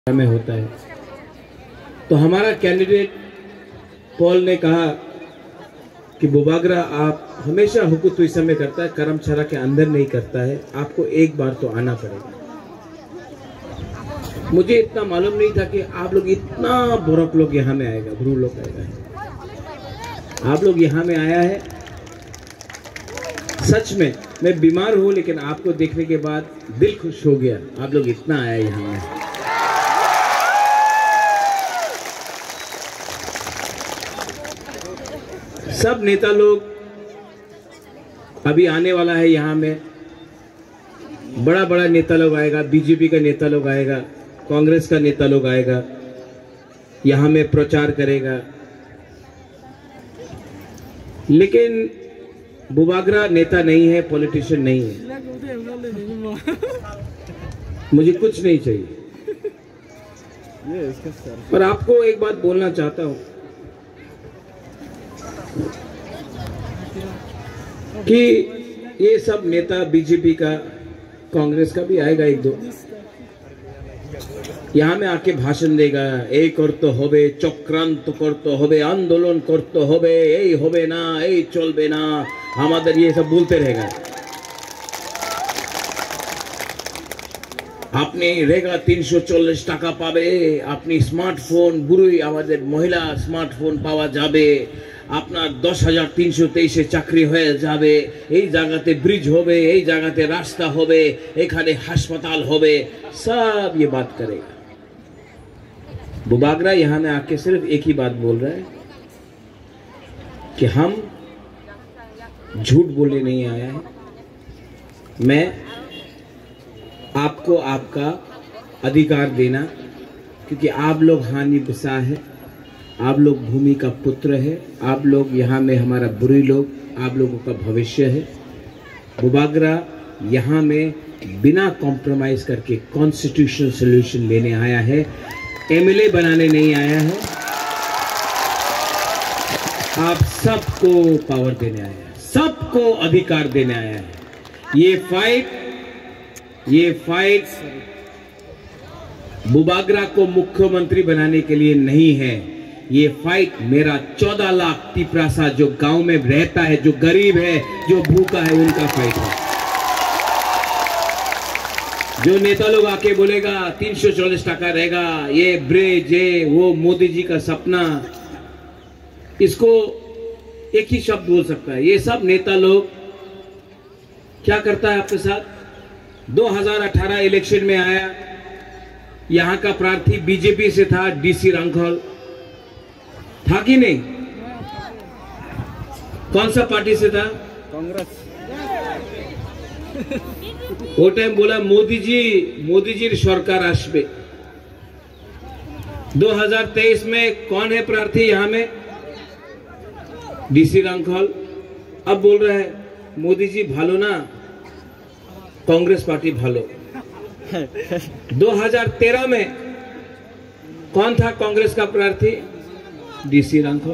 में होता है। तो हमारा कैंडिडेट पॉल ने कहा कि बुबागरा आप हमेशा हुकूक तो इस समय करता है, करमछरा के अंदर नहीं करता है, आपको एक बार तो आना पड़ेगा। मुझे इतना मालूम नहीं था कि आप लोग इतना बुरक लोग यहाँ में आएगा, भ्रू लोग आएगा। आप लोग यहाँ में आया है। सच में मैं बीमार हूँ, लेकिन आपको देखने के बाद दिल खुश हो गया। आप लोग इतना आया यहाँ में। सब नेता लोग अभी आने वाला है यहाँ में। बड़ा बड़ा नेता लोग आएगा, बीजेपी का नेता लोग आएगा, कांग्रेस का नेता लोग आएगा, यहाँ में प्रचार करेगा। लेकिन बुबागरा नेता नहीं है, पॉलिटिशियन नहीं है। मुझे कुछ नहीं चाहिए। पर आपको एक बात बोलना चाहता हूं कि ये सब नेता बीजेपी का, कांग्रेस का भी आएगा, एक दो यहाँ में आके भाषण देगा। এই করতে হবে, চক্রান্ত করতে হবে, आंदोलन করতে হবে, এই হবে না, এই চলবে না, আমাদের ये सब बोलते रहेगा। আপনি রেগা 340 টাকা পাবে, আপনি স্মার্টফোন, বুড়ি আমাদের মহিলা স্মার্টফোন পাওয়া যাবে, আপনার 10,323 চাকরি হয়ে যাবে, এই জায়গাতে ब्रिज হবে, এই জায়গাতে রাস্তা হবে, এখানে হাসপাতাল হবে, सब ये बात करेगा। बुबागरा यहाँ में आके सिर्फ एक ही बात बोल रहा है कि हम झूठ बोलने नहीं आया है। मैं आपको आपका अधिकार देना, क्योंकि आप लोग हानि बसा है, आप लोग भूमि का पुत्र है, आप लोग यहाँ में हमारा बुरी लोग, आप लोगों का भविष्य है। बुबागरा यहाँ में बिना कॉम्प्रोमाइज करके कॉन्स्टिट्यूशनल सॉल्यूशन लेने आया है, एमएलए बनाने नहीं आया है। आप सबको पावर देने आया है, सबको अधिकार देने आया है। ये फाइट बुबागरा को मुख्यमंत्री बनाने के लिए नहीं है। ये फाइट मेरा 14 लाख तिपरासा जो गांव में रहता है, जो गरीब है, जो भूखा है, उनका फाइट है। जो नेता लोग आके बोलेगा 340 टका रहेगा, ये ब्रिज, ये वो मोदी जी का सपना, इसको एक ही शब्द बोल सकता है। ये सब नेता लोग क्या करता है आपके साथ? 2018 इलेक्शन में आया, यहाँ का प्रार्थी बीजेपी से था, डीसी रांखल था कि नहीं? कौन सा पार्टी से था? कांग्रेस। वो टाइम बोला मोदी जी सरकार आसबे। 2023 में कौन है प्रार्थी यहाँ में? डीसी रांखल। अब बोल रहा है मोदी जी भालो ना, कांग्रेस पार्टी भालो। 2013 में कौन था कांग्रेस का प्रार्थी? डीसी रांखल।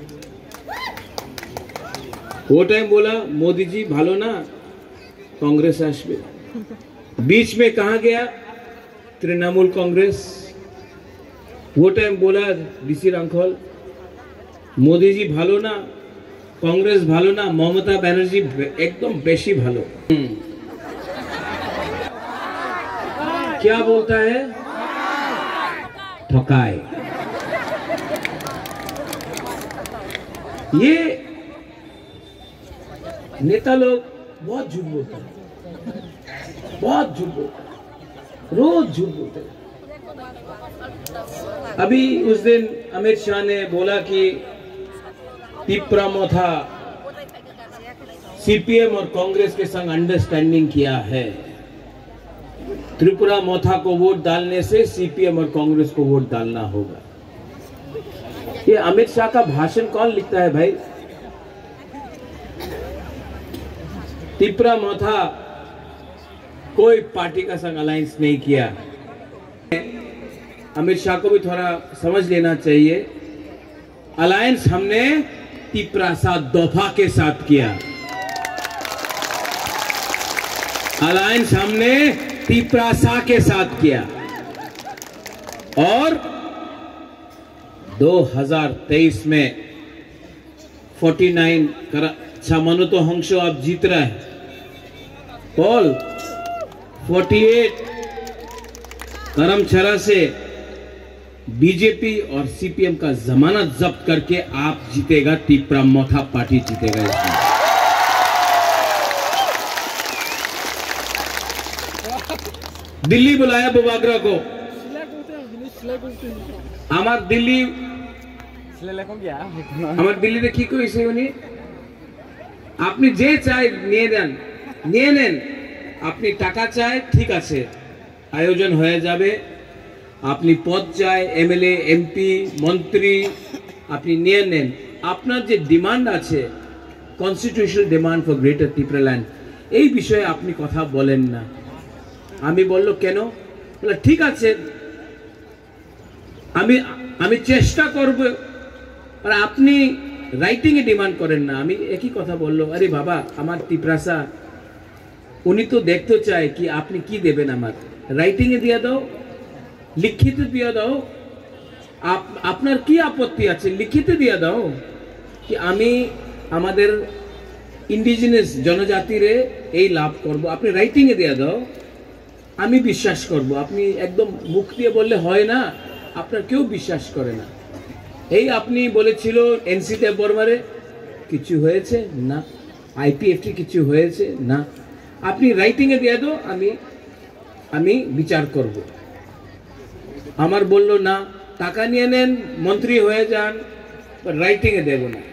वो टाइम बोला मोदी जी भालो ना, कांग्रेस आसबे। बीच में कहा गया? तृणमूल कांग्रेस। वो टाइम बोला डीसी रांखल मोदी जी भालो ना, कांग्रेस भालो ना, ममता बनर्जी एकदम बेशी भालो। क्या बोलता है? ठकाए। ये नेता लोग बहुत झूठ बोलते हैं, बहुत झूठ बोलते हैं, रोज झूठ बोलते हैं। अभी उस दिन अमित शाह ने बोला कि तिपरा मोथा सीपीएम और कांग्रेस के संग अंडरस्टैंडिंग किया है। त्रिपुरा मोथा को वोट डालने से सीपीएम और कांग्रेस को वोट डालना होगा। ये अमित शाह का भाषण कौन लिखता है भाई? तिपरा मोथा कोई पार्टी का संग अलायंस नहीं किया। अमित शाह को भी थोड़ा समझ लेना चाहिए। अलायंस हमने तिपरासा दोफा के साथ किया। अलायंस हमने तिपरासा के साथ किया। और 2023 में 49 अच्छा मानो तो हंसो आप जीत रहा है कॉल 48 करमछरा से बीजेपी और सीपीएम का जमानत जब्त करके आप जीतेगा। टिपरा मोथा पार्टी जीतेगा इसमें। दिल्ली बुलाया बुबागरा को। हमार दिल्ली की कोई से उन्हें আপনি যে চাই নিয়ে নেন আপনি টাকা চাই ঠিক আছে আয়োজন হয়ে যাবে আপনি পদ চাই এমএলএ এমপি মন্ত্রী আপনি নিয়ে নেন আপনার যে ডিমান্ড আছে constitutional demand for greater Tripura land এই বিষয়ে আপনি কথা বলেন না আমি বললো কেন বলে ঠিক আছে আমি চেষ্টা করব আর আপনি রাইটিং এ ডিমান্ড করেন না আমি একই কথা বললো আরে বাবা আমার ত্রিপুরাসা উনি তো দেখতে চায় কি আপনি কি দেবেন আমার রাইটিং এ দিয়ে দাও লিখিত দিয়ে দাও আপনার কি আপত্তি আছে লিখিত দিয়ে দাও কি আমি আমাদের ইন্ডিজিনাস জনজাতিরে এই লাভ করব আপনি রাইটিং এ দিয়ে দাও আমি বিশ্বাস করব আপনি একদম মুখ দিয়ে বললে হয় না আপনার কেউ বিশ্বাস করে না এই আপনি বলেছিল এনসিতে বর্মারে কিছু হয়েছে না আইপিএফটি কিছু হয়েছে না আপনি রাইটিং এ দিয়ে দাও আমি বিচার করব আমার বললো না টাকা নিয়ে নেন মন্ত্রী হয়ে যান রাইটিং এ দেব না